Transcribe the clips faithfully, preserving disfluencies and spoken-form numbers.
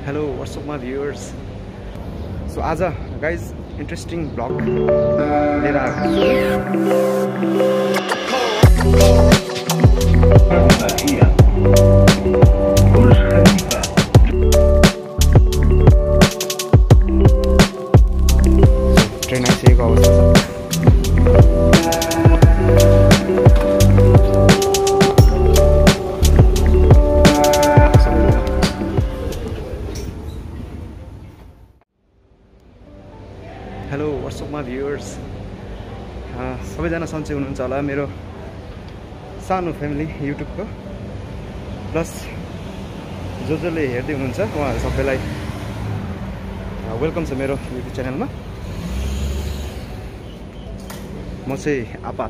Hello, what's up my viewers? So आज guys interesting vlog लिएर train आइसकेको अवस्था छ। Hello what's up my viewers, सबैजना सन्चै हुनुहुन्छ होला। मेरो सानो फ्यामिली युट्युबको प्लस जो जसले हेर्दै हुनुहुन्छ उहाँहरू सबैलाई वेलकम छ मेरो युट्युब च्यानलमा। म चाहिँ आपात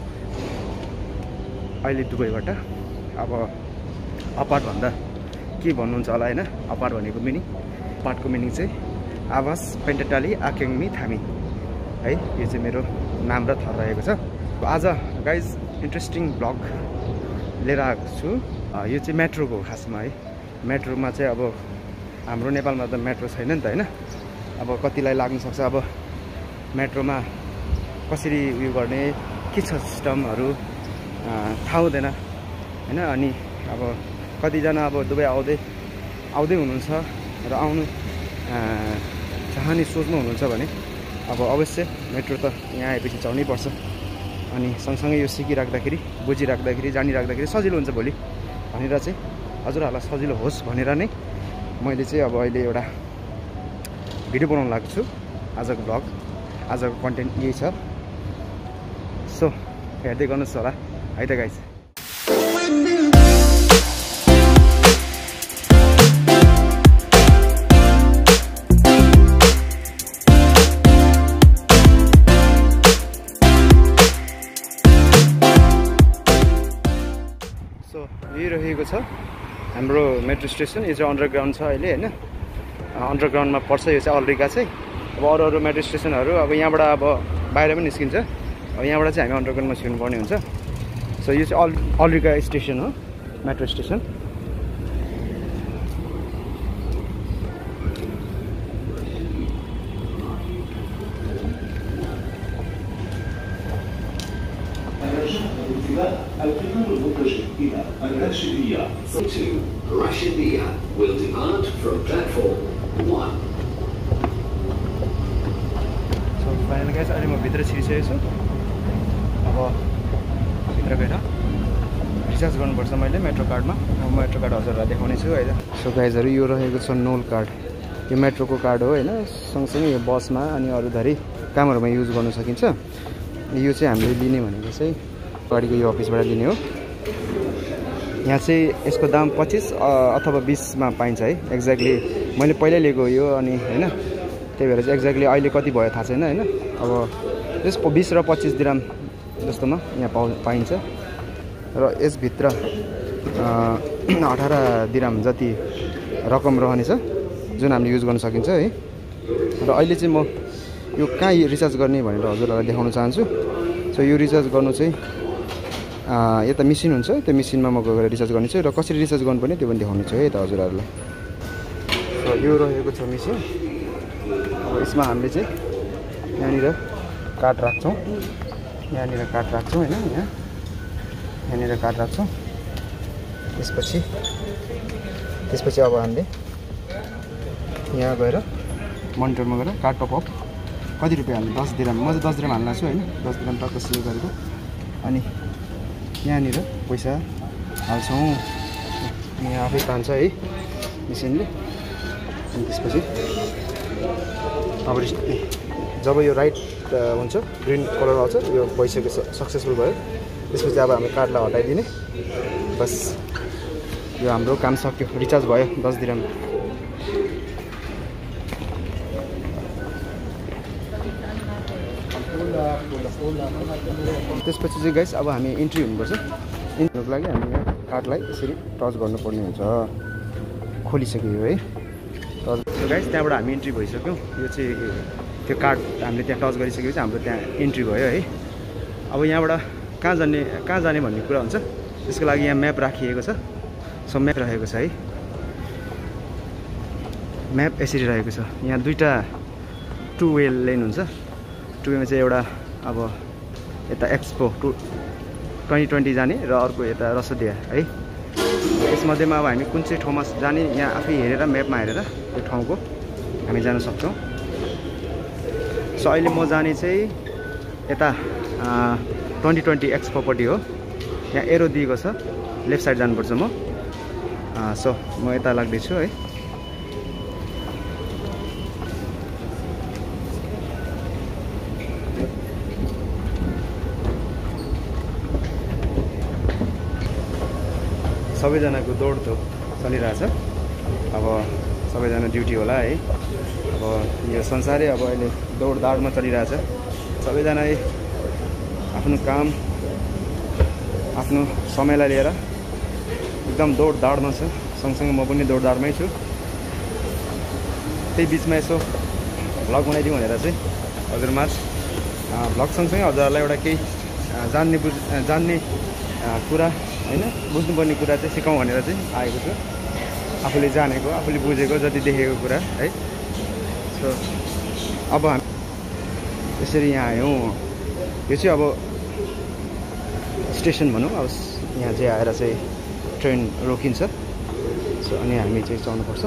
अहिले दुबईबाट। अब अपाट भन्दा के भन्नुहुन्छ होला होइन, अपाट भनेको मिनिङ, अपाटको मिनिङ चाहिँ आवास पेन्टाटाली आकेङमी थामी है, यो चाहिँ मेरो नाम र थर रहेको छ। आज गाइज इन्ट्रेस्टिङ ब्लग लिएर आएको छु। यो चाहिँ मेट्रोको खासमा है। मेट्रोमा चाहिँ अब हाम्रो नेपालमा त मेट्रो छैन नि त होइन। अब कतिलाई लाग्न सक्छ अब मेट्रोमा कसरी उयो गर्ने, के छ सिस्टमहरू थाहा हुँदैन होइन। अनि अब कतिजना अब दुबई आउँदै आउँदै हुनुहुन्छ र आउनु चाहने सोच्नु हुनुहुन्छ भने अब अवश्य मेट्रो त यहाँ आएपछि चढ्नै पर्छ। अनि सँगसँगै यो सिकिराख्दाखेरि, बुझिराख्दाखेरि, जानिराख्दाखेरि सजिलो हुन्छ भोलि भनेर चाहिँ हजुरहरूलाई सजिलो होस् भनेर नै मैले चाहिँ अब अहिले एउटा भिडियो बनाउन लागेको छु। आजको भ्लग, आजको कन्टेन्ट यही छ। सो हेर्दै गर्नुहोस् होला है त गाइज। सो यही रहेको छ हाम्रो मेट्रो स्टेसन। यो चाहिँ अन्डरग्राउन्ड छ अहिले होइन, अन्डरग्राउन्डमा पर्छ यो चाहिँ अल्ड्रिका चाहिँ। अब अरू अरू मेट्रो स्टेसनहरू अब यहाँबाट अब बाहिर पनि निस्किन्छ, अब यहाँबाट चाहिँ हामी अन्डरग्राउन्डमा छिर्नुपर्ने हुन्छ। सो यो चाहिँ अल अल्ड्रिका स्टेसन हो, metro station. Rashidia will depart from platform one. So finally guys अहिले म भित्र छिरिसकेको छु। अब भित्र गएर रिचार्ज गर्नुपर्छ मैले मेट्रो कार्डमा। म मेट्रो कार्ड हजुरहरूलाई देखाउने छु है। सो गाइजहरू यो रहेको छ नोल कार्ड। यो मेट्रोको कार्ड हो होइन, सँगसँगै यो बसमा अनि अरू धेरै कामहरूमा युज गर्न सकिन्छ। यो चाहिँ हामीले लिने भनेको चाहिँ गाडीको यो अफिसबाट लिने हो। यहाँ चाहिँ यसको दाम पच्चिस अथवा बिसमा पाइन्छ है। एक्ज्याक्टली मैले पहिल्यै लिएको यो अनि होइन, त्यही भएर चाहिँ एक्ज्याक्टली अहिले कति भयो थाहा छैन होइन। अब यसको बिस र पच्चिस दिराम जस्तोमा यहाँ पाउ पाइन्छ र यसभित्र अठार दिराम जति रकम रहनेछ जुन हामीले युज गर्न सकिन्छ है। र अहिले चाहिँ म यो कहाँ रिचार्ज गर्ने भनेर हजुरहरूलाई देखाउन चाहन्छु। सो यो रिचार्ज गर्नु चाहिँ यता मेसिन हुन्छ, त्यो मेसिनमा म गएर रिचार्ज गर्ने छु र कसरी रिचार्ज गर्नुपर्ने त्यो पनि देखाउने छु है त हजुरहरूलाई। सो यो रहेको छ मेसिन। अब यसमा हामीले चाहिँ यहाँनिर कार्ड राख्छौँ, यहाँनिर कार्ड राख्छौँ होइन, यहाँ यहाँनिर कार्ड राख्छौँ। त्यसपछि त्यसपछि अब हामीले यहाँ गएर मोनिटरमा गएर कार्ड टपअप कति रुपियाँ हाल्नु, दस दिराम। म चाहिँ दस दिराम हाल्न छु होइन, दस दिराम टक्क सेभ गरेको। अनि यहाँनिर पैसा हाल्छौँ, यहाँ आफै तान्छ है मेसिनले। अनि त्यसपछि अब जब यो राइट हुन्छ, ग्रिन कलर आउँछ, यो भइसक्यो, सक्सेसफुल भयो। त्यसपछि अब हामी कार्डलाई हटाइदिने, बस यो हाम्रो काम सक्यो, रिचार्ज भयो दस दिराम। त्यसपछि चाहिँ गाइस अब हामी इन्ट्री हुनुपर्छ। इन्ट्री हुनुको लागि हामी यहाँ कार्डलाई यसरी टच गर्नुपर्ने हुन्छ। खोलिसक्यो है टच। गाइस त्यहाँबाट हामी इन्ट्री भइसक्यौँ। यो चाहिँ त्यो कार्ड हामीले त्यहाँ टच गरिसकेपछि हाम्रो त्यहाँ इन्ट्री भयो है। अब यहाँबाट कहाँ जाने कहाँ जाने भन्ने कुरा हुन्छ, त्यसको लागि यहाँ म्याप राखिएको छ। सो म्याप रहेको छ है। म्याप यसरी रहेको छ। यहाँ दुईवटा टु वे लेन हुन्छ। टु वेमा चाहिँ एउटा अब यता एक्सपो टु ट्वेन्टी ट्वेन्टी जाने र अर्को यता रसोदिया है। यसमध्येमा अब हामी कुन चाहिँ ठाउँमा जाने यहाँ आफै हेरेर म्यापमा हेरेर त्यो ठाउँको हामी जान सक्छौँ। सो अहिले म जाने चाहिँ यता ट्वेन्टी ट्वेन्टी एक्सपोपट्टि हो। यहाँ एरो दिएको छ, लेफ्ट साइड जानुपर्छ म। सो म यता लाग्दैछु है। सबैजनाको दौडधोप चलिरहेछ। अब सबैजना ड्युटी होला है। अब यो संसारै अब अहिले दौडदाडमा चलिरहेछ। सबैजना आफ्नो काम आफ्नो समयलाई लिएर एकदम दौडदाडमा छ। सँगसँगै म पनि दौडदाडमै छु। त्यही बिचमा यसो भ्लग बनाइदिउँ भनेर चाहिँ हजुरमाझ भ्लग सँगसँगै हजुरहरूलाई एउटा केही जान्ने बुझ जान्ने कुरा होइन, बुझ्नुपर्ने कुरा चाहिँ सिकाउँ भनेर चाहिँ आएको छु। आफूले जानेको, आफूले बुझेको, जति देखेको कुरा है। सो अब हामी यसरी यहाँ आयौँ। यो चाहिँ अब स्टेसन भनौँ। अब यहाँ चाहिँ आएर चाहिँ ट्रेन रोकिन्छ। सो अनि हामी चाहिँ चढ्नुपर्छ।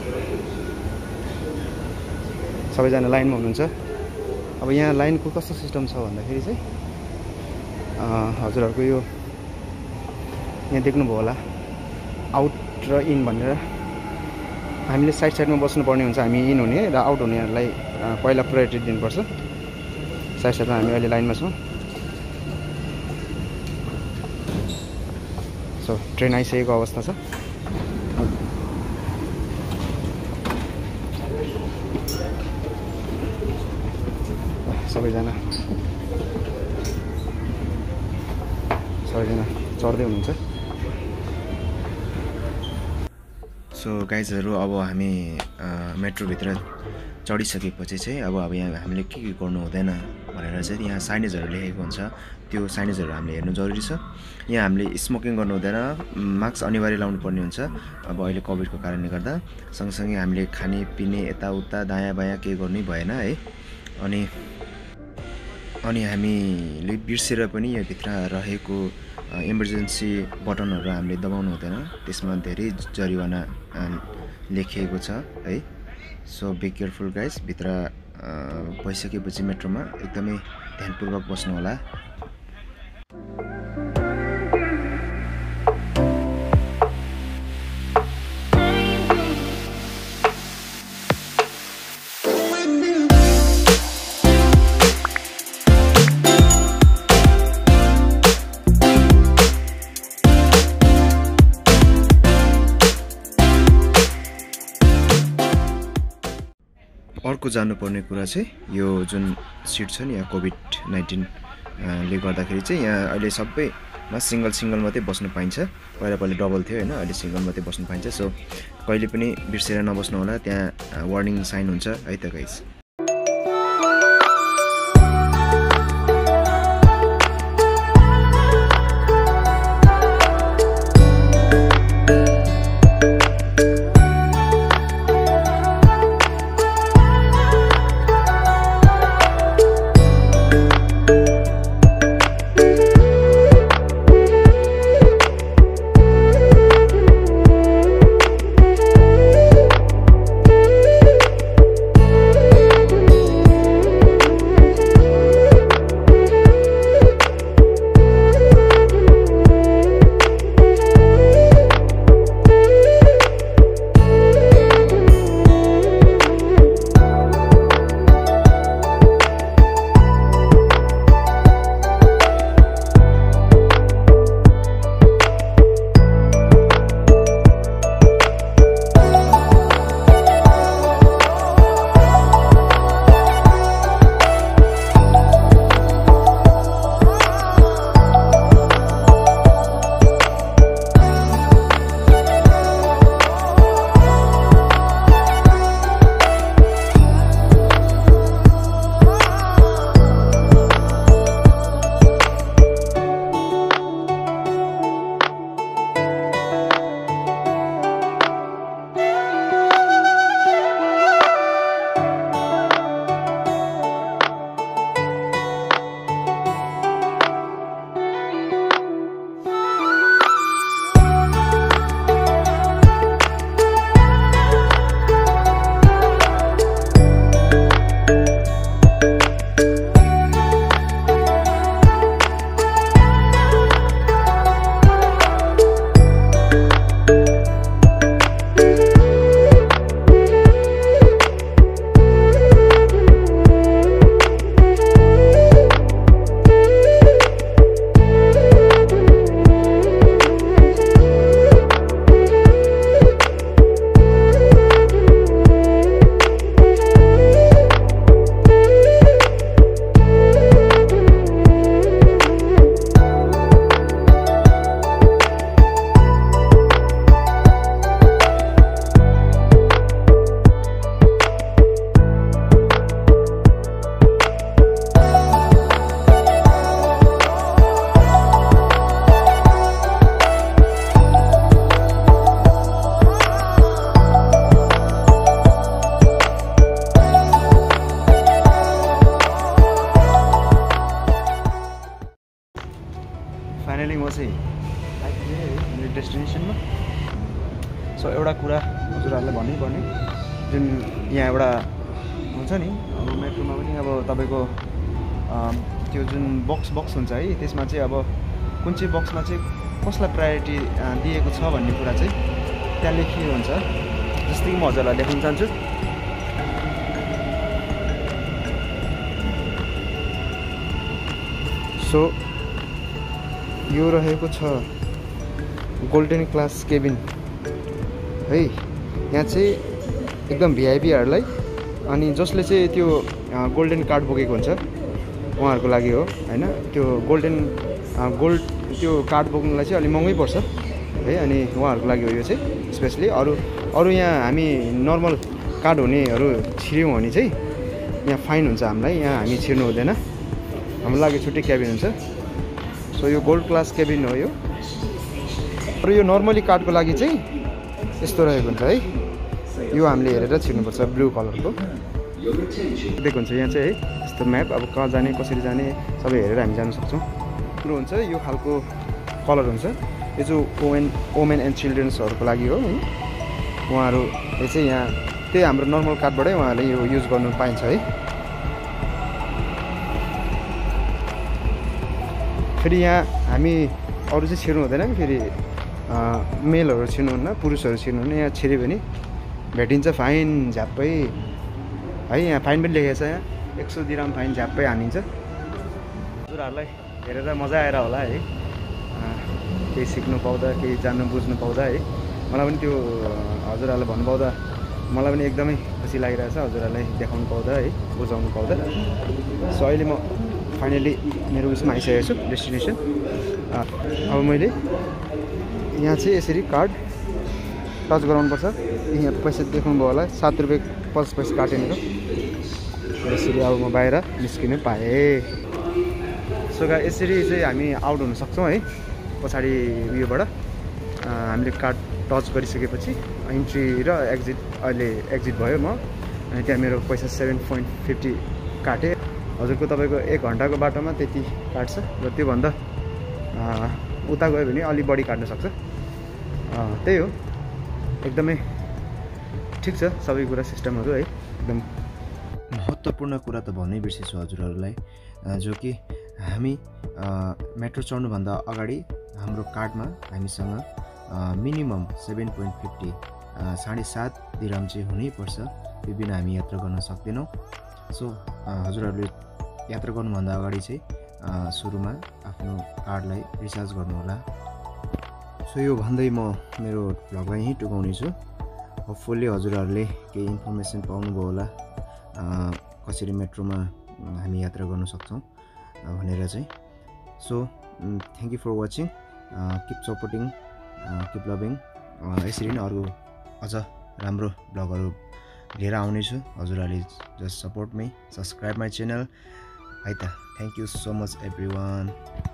सबैजना लाइनमा हुनुहुन्छ। अब यहाँ लाइनको कस्तो सिस्टम छ भन्दाखेरि चाहिँ हजुरहरूको यो यहाँ देख्नुभयो होला आउट र इन भनेर। हामीले साइड साइडमा बस्नुपर्ने हुन्छ। हामी इन हुने र आउट हुनेहरूलाई पहिला प्रायोरिटी दिनुपर्छ। साइड साइडमा हामी अहिले लाइनमा छौँ। सो ट्रेन आइसकेको अवस्था छ। सबैजना सबैजना चढ्दै हुनुहुन्छ। सो गाइजहरू अब हामी मेट्रोभित्र चढिसकेपछि चाहिँ अब अब यहाँ हामीले के के गर्नु हुँदैन भनेर चाहिँ यहाँ साइनेजहरू लेखेको हुन्छ। त्यो साइनेजहरू हामीले हेर्नु जरुरी छ। यहाँ हामीले स्मोकिङ गर्नु हुँदैन, मास्क अनिवार्य लाउनु पर्ने हुन्छ अब अहिले कोभिडको कारणले गर्दा। सँगसँगै हामीले खाने पिने यताउता दायाँ बायाँ केही गर्नै भएन है। अनि अनि हामीले बिर्सेर पनि योभित्र रहेको इमर्जेन्सी बटनहरू हामीले दबाउनु हुँदैन। त्यसमा धेरै जरिवाना लेखिएको छ है। So be careful guys. भित्र गइसकेपछि मेट्रोमा एकदमै ध्यानपूर्वक बस्नु होला। अर्को जान्नुपर्ने कुरा चाहिँ यो जुन सिट छ नि यहाँ कोभिड नाइन्टिन ले गर्दाखेरि चाहिँ यहाँ अहिले सबैमा सिङ्गल सिङ्गल मात्रै बस्नु पाइन्छ। पहिला पहिला डबल थियो होइन, अहिले सिङ्गल मात्रै बस्नु पाइन्छ। सो कहिले पनि बिर्सेर नबस्नु होला। त्यहाँ वार्निङ साइन हुन्छ है त गाइस। चाहिँ आइपुगेँ मेरो डेस्टिनेसनमा। सो एउटा कुरा हजुरहरूलाई भन्नै पर्ने, जुन यहाँ एउटा हुन्छ नि अब मेट्रोमा पनि अब तपाईँको त्यो जुन बक्स बक्स हुन्छ है, त्यसमा चाहिँ अब कुन चाहिँ बक्समा चाहिँ कसलाई प्रायोरिटी दिएको छ भन्ने कुरा चाहिँ त्यहाँ लेखिएको हुन्छ। जस्तै कि म हजुरलाई देखाउन चाहन्छु। सो यो रहेको छ गोल्डन क्लास केबिन है। यहाँ चाहिँ एकदम भिआइपीहरूलाई अनि जसले चाहिँ त्यो गोल्डन कार्ड बोकेको हुन्छ उहाँहरूको लागि हो हैन। त्यो गोल्डन गोल्ड त्यो कार्ड बोक्नुलाई चाहिँ अलिक महँगै पर्छ है, अनि उहाँहरूको लागि हो यो चाहिँ स्पेसली। अरू अरू यहाँ हामी नर्मल कार्ड हुनेहरू छिर्यौँ भने चाहिँ यहाँ फाइन हुन्छ हामीलाई, यहाँ हामी छिर्नु हुँदैन, हाम्रो लागि छुट्टै क्याबिन हुन्छ। सो यो गोल्ड क्लास क्याबिन हो यो। अरू यो नर्मली कार्डको लागि चाहिँ यस्तो रहेको हुन्छ है, यो हामीले हेरेर छिर्नुपर्छ, ब्लू कलरको दिएको हुन्छ यहाँ चाहिँ है। यस्तो म्याप, अब कहाँ जाने कसरी जाने सबै हेरेर हामी जान सक्छौँ। ब्लू हुन्छ यो खालको कलर हुन्छ। यो चाहिँ वुमेन वुमेन एन्ड चिल्ड्रेन्सहरूको लागि हो है। उहाँहरूले चाहिँ यहाँ त्यही हाम्रो नर्मल कार्डबाटै उहाँहरूले यो युज गर्नु पाइन्छ है। फेरि यहाँ हामी अरू चाहिँ छिर्नु हुँदैन कि, फेरि मेलहरू छिर्नुहुन्न, पुरुषहरू छिर्नुहुन्न। यहाँ छिर्यो भने भेटिन्छ फाइन झ्याप्पै है। यहाँ फाइन पनि लेखेको छ, यहाँ एक सौ दिराम फाइन झ्याप्पै हानिन्छ। हजुरहरूलाई हेरेर मजा आएर होला है, केही सिक्नु पाउँदा, केही जान्नु बुझ्नु पाउँदा है। मलाई पनि त्यो हजुरहरूलाई भन्नु पाउँदा मलाई पनि एकदमै खुसी लागिरहेछ, हजुरहरूलाई देखाउनु पाउँदा है, बुझाउनु पाउँदा। सो अहिले म फाइनली मेरो उसमा आइसकेको छु, डेस्टिनेसन। अब मैले यहाँ चाहिँ यसरी कार्ड टच गराउनुपर्छ। यहाँ पैसा देख्नुभयो होला, सात रुपियाँ पचास पैसा काटेँ मेरो। यसरी अब म बाहिर निस्किनु पाएँ। सो गा यसरी चाहिँ हामी आउट हुन सक्छौँ है पछाडि उयोबाट। हामीले कार्ड टच गरिसकेपछि इन्ट्री र एक्जिट, अहिले एक्जिट भयो म, अनि त्यहाँ मेरो पैसा सेभेन पोइन्ट फिफ्टी काटेँ। हजुरको तपाईँको एक घन्टाको बाटोमा त्यति काट्छ, र त्योभन्दा उता गयो भने अलि बढी काट्न सक्छ। त्यही हो, एकदमै ठिक छ सबै कुरा, सिस्टमहरू है एकदम। महत्त्वपूर्ण कुरा त भन्नै बिर्सेछु हजुरहरूलाई, जो कि हामी मेट्रो चढ्नुभन्दा अगाडि हाम्रो कार्डमा हामीसँग मिनिमम सेभेन पोइन्ट फिफ्टी साढे सात दिराम चाहिँ हुनैपर्छ, त्यो बिना हामी यात्रा गर्न सक्दैनौँ। सो हजुरहरूले यात्रा गर्नुभन्दा अगाडि चाहिँ सुरुमा आफ्नो कार्डलाई रिचार्ज गर्नुहोला। सो यो भन्दै म मेरो भ्लगलाई यहीँ टुङ्गाउने छु। होपफुल्ली हजुरहरूले केही इन्फर्मेसन पाउनुभयो होला, कसरी मेट्रोमा हामी यात्रा गर्न सक्छौँ भनेर चाहिँ। So thank you for watching, keep supporting, keep loving. यसरी नै अरू अझ राम्रो भ्लगहरू लिएर आउनेछु। हजुरहरूले just support me, subscribe my channel है त। Thank you so much every one.